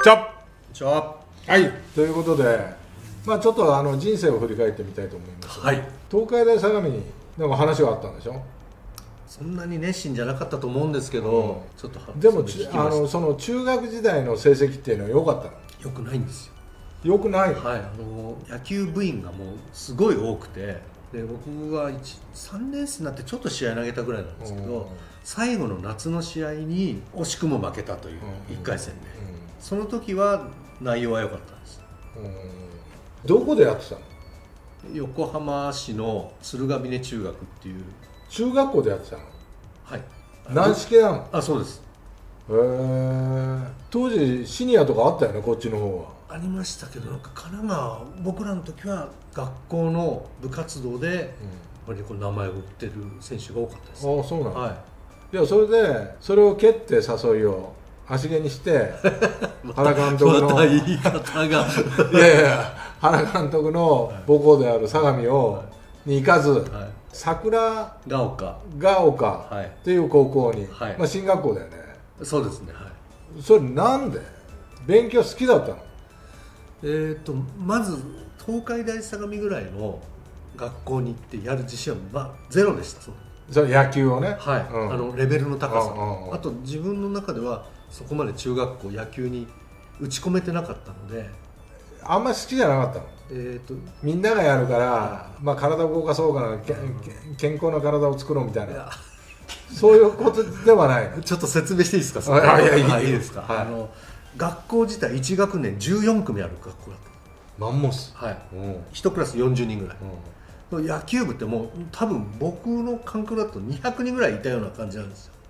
チャッチャー。 はい、ということで、ちょっと人生を振り返ってみたいと思います。 はい。 東海大相模になんか話があったんでしょ。 そんなに熱心じゃなかったと思うんですけど、ちょっとでもその中学時代の成績っていうのは良かったの？ 良くないんですよ。 良くない。 はい。野球部員がもうすごい多くて、で僕は3年生になってちょっと試合投げたぐらいなんですけど、最後の夏の試合に惜しくも負けたという1回戦で、その時は内容は良かったんです。 どこでやってたの？ 横浜市の鶴ヶ峰中学っていう中学校でやってたの？ はい。 軟式なの？ あ、そうです。 へえ。当時シニアとかあったよね、こっちの方は。 ありましたけど、なんか神奈川、僕らの時は学校の部活動でやっぱりこう名前を売ってる選手が多かったです。 ああ、そうなの。 はい。 いや、それでそれを蹴って誘いを足毛にして原監督のまた言い方がいやいや、原監督の母校である相模に行かず、桜が丘っていう高校に、 はい進学校だよね。 そうですね。はい。 それなんで勉強好きだったの？ まず東海大相模ぐらいの学校に行ってやる自信はゼロでした。 それ野球をね。 はい。レベルの高さ、 あと自分の中ではそこまで中学校野球に打ち込めてなかったので、 あんまり好きじゃなかったの？みんながやるから、体を動かそうかな、健康な体を作ろうみたいな、そういうことではないの？ ちょっと説明していいですか？いいですか？はい、学校自体1学年14組ある学校だった。 マンモス。 はい。1クラス40人ぐらい。野球部ってもう多分僕の感覚だと200人ぐらいいたような感じなんですよ。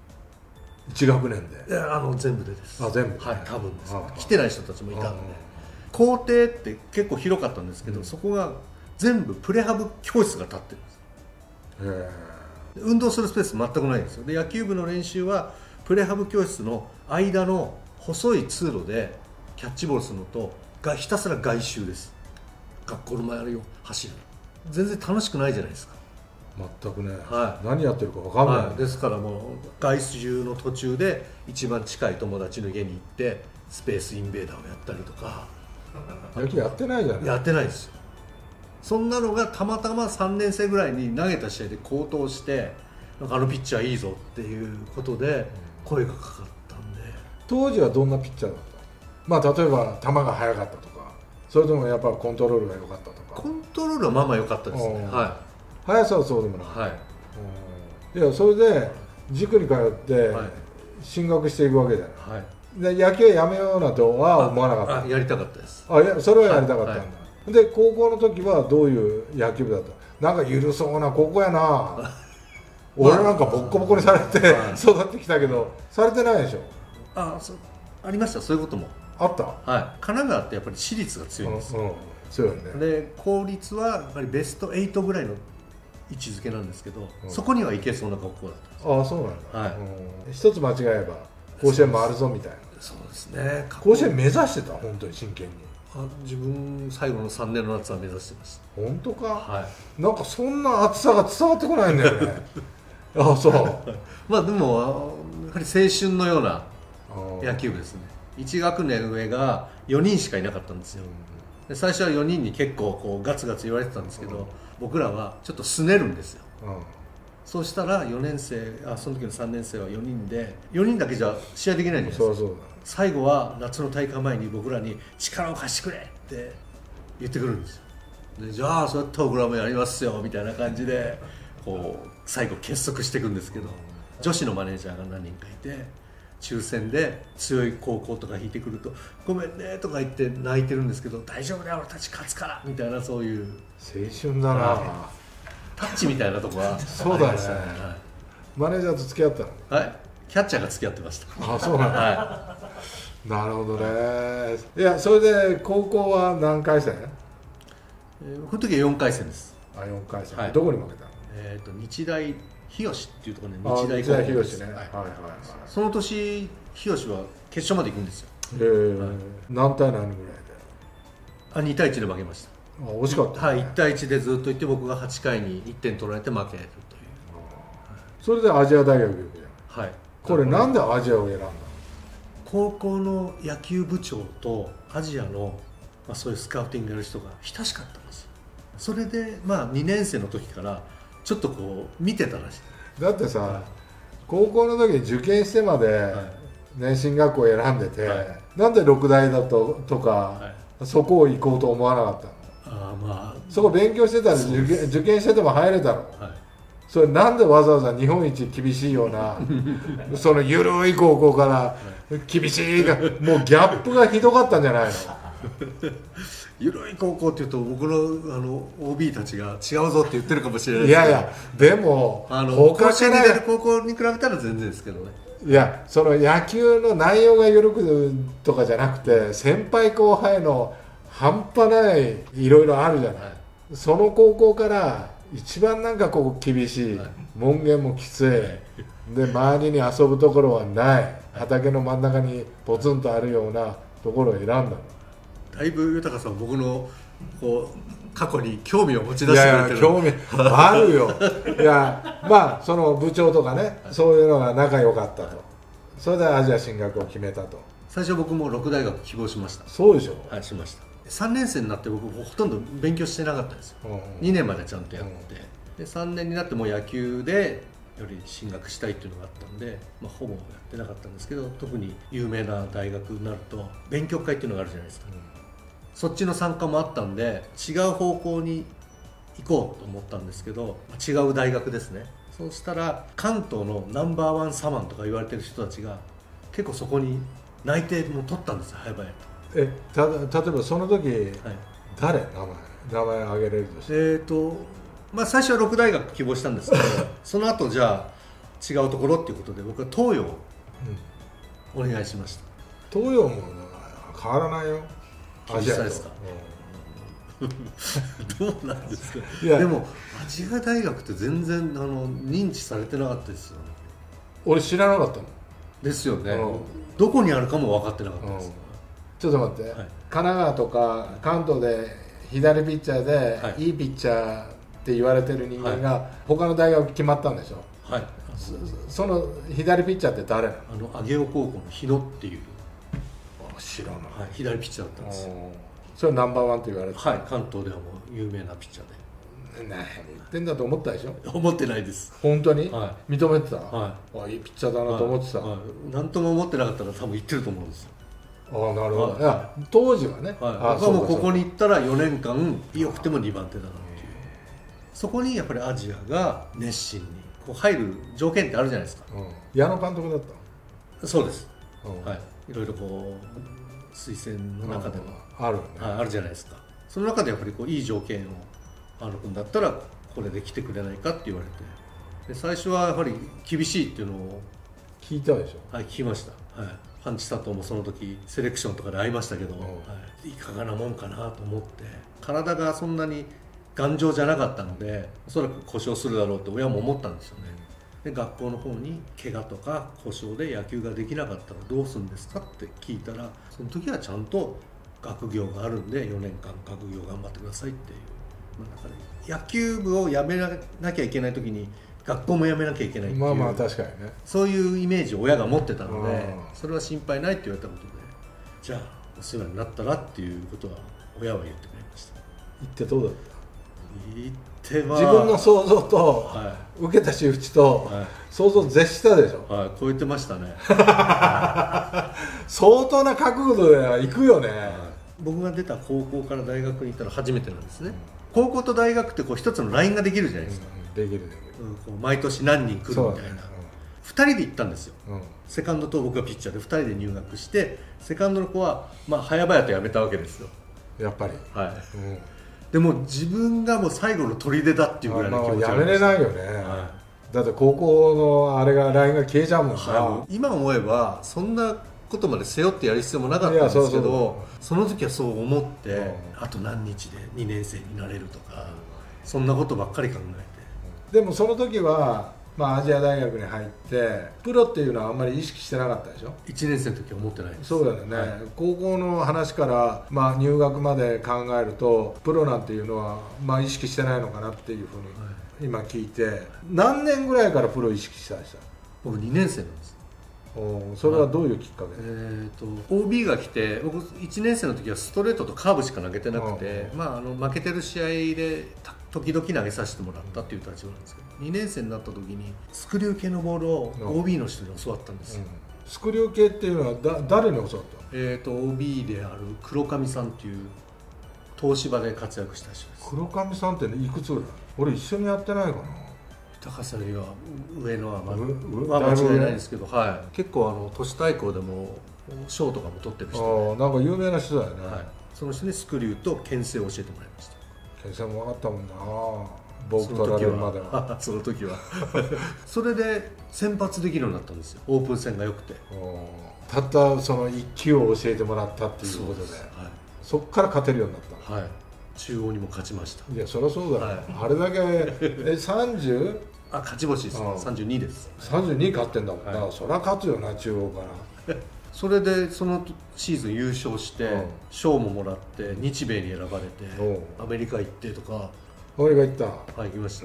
1学年で？ 全部でです。 全部。 はい、多分です。来てない人たちもいたんで、校庭って結構広かったんですけど、そこが全部プレハブ教室が立ってるんです。運動するスペース全くないんですよ。で野球部の練習はプレハブ教室の間の細い通路でキャッチボールするのとひたすら外周です。学校の周りを走る。全然楽しくないじゃないですか。 全くね、 はい、 何やってるか分かんない、 はい、ですからもう外周の途中で一番近い友達の家に行ってスペースインベーダーをやったりとか。 野球やってないじゃない。 やってないですよ。そんなのがたまたま3年生ぐらいに投げた試合で好投して、なんかピッチャーいいぞっていうことで声がかかったんで。 当時はどんなピッチャーだった？例えば球が速かったとか、それともやっぱコントロールが良かったとか。 コントロールはまあまあ良かったですね。はい。 速さはそうでもない。 はい。 いや、それで塾に通って進学していくわけじゃない。はい。で野球やめようなんては思わなかった？ やりたかったです。 それはやりたかったんだ。で高校の時はどういう野球部だった？なんか緩そうな高校やな。俺なんかボッコボコにされて育ってきたけど、されてないでしょ？ ありました。そういうこともあった。 はい。神奈川ってやっぱり私立が強いんですよ。 そうよね。 で公立はやっぱりベスト8ぐらいの位置づけなんですけど、そこには行けそうな学校だったんです。 そうなんだ。 はい。 一つ間違えば甲子園もあるぞみたいな。 そうですね。 甲子園目指してた？本当に真剣に？ 自分最後の3年の夏は目指してました。 本当か？ はい。 なんかそんな熱さが伝わってこないんだよね。そう。 でもやはり青春のような野球部ですね。1学年上が4人しかいなかったんですよ。で最初は4人に結構こうガツガツ言われてたんですけど、僕らはちょっとすねるんですよ。そうしたら4年生その時の3年生は4人で4人だけじゃ試合できないじゃないですか。最後は夏の大会前に僕らに力を貸してくれって言ってくるんですよ。でじゃあそうやったら僕らもやりますよみたいな感じでこう最後結束していくんですけど、女子のマネージャーが何人かいて、抽選で強い高校とか引いてくると「ごめんね」とか言って泣いてるんですけど「大丈夫だよ俺たち勝つから」みたいな、そういう青春だな。 タッチみたいなとこはそうだね。マネージャーと付き合ったの？ はい、キャッチャーが付き合ってました。 そうなんだ。はい、なるほどね。いや、それで高校は何回戦？ この時は4回戦です。 4回戦。はい、どこに負けたの？ 日大日吉っていうところで日大高校です。 その年日吉は決勝まで行くんですよ。 何対何ぐらいで？ 2対1で負けました。 惜しかった。 はい、1対1でずっといって、僕が8回に1点取られて負けるという。 それでアジア大学行くじゃん。 はい。 これなんでアジアを選んだの？ 高校の野球部長とアジアの、そういうスカウティングやる人が親しかったんですよ。それで2年生の時からちょっとこう見てたらしい。 だってさ、高校の時に受験してまで年進学校を選んでて、なんで六大だとか、そこを行こうと思わなかったの？そこ勉強してたら受験してても入れたの？それなんでわざわざ日本一厳しいようなその緩い高校から厳しいが、もうギャップがひどかったんじゃないの？ 緩い高校っていうと僕のOB たちが違うぞって言ってるかもしれないですけど、いやいやでも甲子園に出る高校に比べたら全然ですけどね。 いや、その野球の内容が緩くとかじゃなくて、先輩後輩の半端ないいろいろあるじゃない、その高校から一番なんかこう厳しい、門限もきついで、周りに遊ぶところはない、畑の真ん中にポツンとあるようなところを選んだの。 だいぶ豊さん、僕のこう過去に興味を持ち出してくれてる。 いや興味あるよ。いやその部長とかね、そういうのが仲良かったと。それでアジア進学を決めたと。 最初僕も六大学希望しました。 そうでしょ。 はい、しました。3年生になって僕ほとんど勉強してなかったんですよ。2年までちゃんとやって、で3年になってもう野球でより進学したいっていうのがあったんで、ほぼやってなかったんですけど、特に有名な大学になると勉強会っていうのがあるじゃないですか、そっちの参加もあったんで違う方向に行こうと思ったんですけど、違う大学ですね。そうしたら関東のナンバーワン左腕とか言われてる人たちが結構そこに内定も取ったんですよ、早々と。 例えばその時、誰名前挙げれるとして。 最初は六大学希望したんですけどその後じゃあ違うところっていうことで僕は東洋をお願いしました。 東洋も変わらないよ、 アジアですか。どうなんですか。でもアジア大学って全然認知されてなかったですよね。 俺知らなかったのですよね。どこにあるかも分かってなかったです。 ちょっと待って、神奈川とか関東で左ピッチャーでいいピッチャーって言われてる人間が他の大学決まったんでしょ。はい。その左ピッチャーって誰なの？ 上尾高校の日野っていう。 知らない。 左ピッチャーだったんですよ。 それナンバーワンと言われて。 はい、関東ではもう有名なピッチャーで。 何言ってんだと思ったでしょ。 思ってないです。 本当に？認めてた？いいピッチャーだなと思ってた。 何とも思ってなかったら多分言ってると思うんですよ。 なるほど。いや当時はね、 僕はもうここに行ったら4年間良くても2番手だなっていう、そこにやっぱりアジアが熱心にこう入る条件ってあるじゃないですか。 矢野監督だった？ そうです。いろいろこう推薦の中でもあるじゃないですか。その中でやっぱりこういい条件を君だったらこれで来てくれないかって言われて、で最初はやはり厳しいっていうのを聞いたでしょ。 聞きました。パンチ佐藤もその時セレクションとかで会いましたけど、いかがなもんかなと思って、体がそんなに頑丈じゃなかったのでおそらく故障するだろうと親も思ったんですよね。で学校の方に怪我とか故障で野球ができなかったらどうするんですかって聞いたら、その時はちゃんと学業があるんで4年間学業頑張ってくださいっていう、野球部を辞めなきゃいけない時に学校も辞めなきゃいけないっていう、 確かにね、 そういうイメージを親が持ってたので、それは心配ないって言われたことで、じゃあお世話になったらっていうことは親は言ってくれました。 言ってどうだった？ 言って自分の想像と、受けた仕打ちと、想像絶したでしょ。 超えてましたね。 相当な覚悟で行くよね。 僕が出た高校から大学に行ったの初めてなんですね。高校と大学ってこう一つのラインができるじゃないですか。 できる。 毎年何人来るみたいな。2人で行ったんですよ。セカンドと僕がピッチャーで2人で入学して、セカンドの子は早々と辞めたわけですよ。 やっぱり。 でも自分がもう最後の砦だっていうぐらいの気持ちがありました。 やめれないよね。だって高校のあれがラインが消えちゃうもんな。 今思えばそんなことまで背負ってやる必要もなかったんですけど、その時はそう思って、あと何日で2年生になれるとか、そんなことばっかり考えて。でもその時はアジア大学に入ってプロっていうのはあんまり意識してなかったでしょ。 1年生の時は思ってないです。 そうだよね、高校の話から、入学まで考えるとプロなんていうのは、意識してないのかなっていうふうに今聞いて、何年ぐらいからプロ意識したでした？ 僕2年生なんです。 それはどういうきっかけ？ OB が来て、僕1年生の時はストレートとカーブしか投げてなくて、負けてる試合で時々投げさせてもらったっていう立場なんですけど、2年生になった時にスクリュー系のボールを OB の人に教わったんですよ。 スクリュー系っていうのは誰に教わったの？OB である黒上さんっていう東芝で活躍した人です。 黒上さんっていくつぐらい？俺一緒にやってないかな。 高さよりは上のは間違いないですけど、はい、結構都市対抗でも賞とかも取ってる人で、なんか有名な人だよね、 はい、その人にスクリューと牽制を教えてもらいました。 牽制も分かったもんな、僕取られるまでは。 その時はそれで先発できるようになったんですよ。オープン戦が良くて、 たったその1球を教えてもらったっていうことで、そこから勝てるようになった。 はい、中央にも勝ちました。 いや、そりゃそうだよ、はい、あれだけ30？ 勝ち星です、32です。 32勝ってんだもん、だからそりゃ勝つよな、中央から。 それでそのシーズン優勝して賞ももらって日米に選ばれてアメリカ行ってとか。 アメリカ行った？ はい、行きました。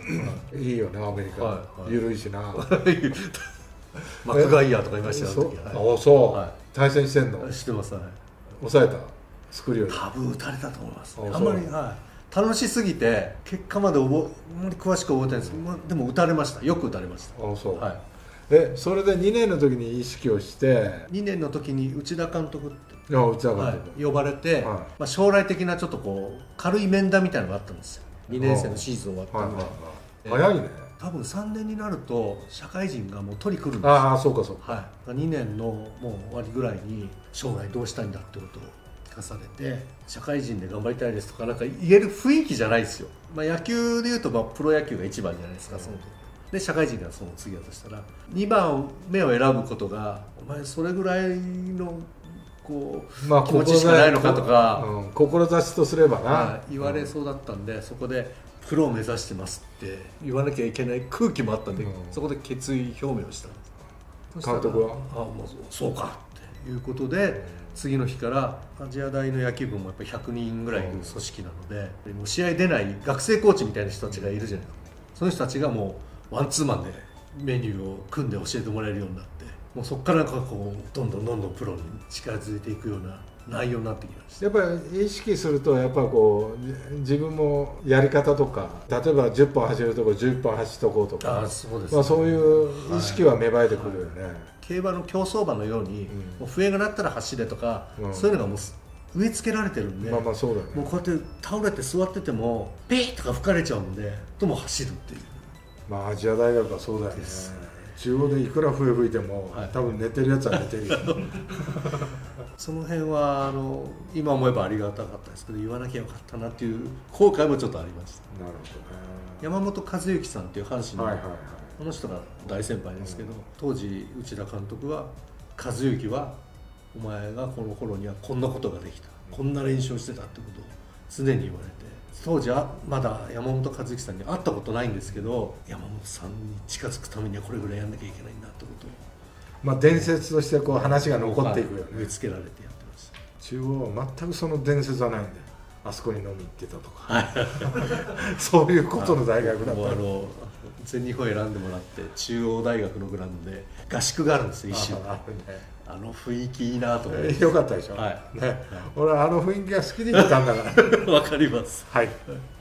いいよね、アメリカ、緩いしな。 マクガイヤーとかいましたよ。 そう、対戦してんの？ してます。 抑えた？スクリュー多分打たれたと思います。あんまり楽しすぎて結果まであんまり詳しく覚えてないんですけど、でも打たれました。よく打たれました。 そう。それで2年の時に意識をして、 2年の時に内田監督って呼ばれて、将来的なちょっとこう軽い面談みたいなのがあったんですよ。2年生のシーズン終わったんで。 早いね。 多分3年になると社会人がもう取り来るんですよ。そうかそうか。 2年のもう終わりぐらいに将来どうしたいんだってことを聞かされて、社会人で頑張りたいですとかなんか言える雰囲気じゃないですよ。野球でいうとプロ野球が1番じゃないですか、その時で。社会人がその次だとしたら2番目を選ぶことがお前それぐらいのこう、気持ちしかないのかとか、 志とすればな、 言われそうだったんで、そこでプロを目指してますって言わなきゃいけない空気もあったんで、そこで決意表明をしたんです。 監督はもうそうかっていうことで、次の日からアジア大の野球部もやっぱり100人ぐらいいる組織なので、もう試合出ない学生コーチみたいな人たちがいるじゃないですか。その人たちがもうワンツーマンでメニューを組んで教えてもらえるようになって、もうそこからこうどんどんプロに近づいていくような内容になってきました。 やっぱり意識すると、やっぱこう自分もやり方とか、例えば10本走るとこ11本走っとこうとか、そういう意識は芽生えてくるよね。 競馬の競走馬のように、もう笛が鳴ったら走れとか、そういうのがもう植え付けられてるんで、 そうだね、 もうこうやって倒れて座っててもピーッとか吹かれちゃうんで、とも走るっていう。 アジア大学はそうだよね。中央でいくら笛吹いても、多分寝てるやつは寝てるよその辺は今思えばありがたかったですけど、言わなきゃよかったなっていう後悔もちょっとありました。 なるほどね。 山本和之さんっていう阪神の、この人が大先輩ですけど、当時内田監督は「和之はお前がこの頃にはこんなことができた、こんな練習をしてた」ってことを常に言われて、当時はまだ山本和之さんに会ったことないんですけど、山本さんに近づくためにはこれぐらいやんなきゃいけないんだってことを、 伝説としてこう話が残っていくよね。 植え付けられてやってました。 中央は全くその伝説はないんだよ。あそこに飲み行ってたとかそういうことの大学だった。 全日本選んでもらって中央大学のグラウンドで合宿があるんですよ、一週。雰囲気いいなと思って。 よかったでしょ。俺は雰囲気が好きで行ったんだから。 わかります。 はい。